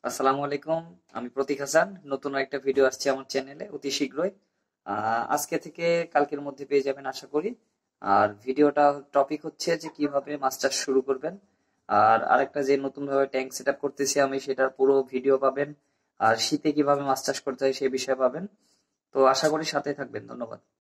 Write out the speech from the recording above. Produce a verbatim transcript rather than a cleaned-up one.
আসসালামু আলাইকুম। আমি প্রতীক হাসান। নতুন একটা ভিডিও আসছে আমার চ্যানেলে অতি শীঘ্রই। আহ, আজকে থেকে কালকের মধ্যে পেয়ে যাবেন আশা করি। আর ভিডিওটা টপিক হচ্ছে যে কিভাবে মাস্টার্স শুরু করবেন। আর আরেকটা যে নতুন ভাবে ট্যাঙ্ক সেট আপ করতেছি আমি, সেটার পুরো ভিডিও পাবেন। আর শীতে কিভাবে মাস্টার্স করতে হয় সেই বিষয়ে পাবেন। তো আশা করি সাথে থাকবেন। ধন্যবাদ।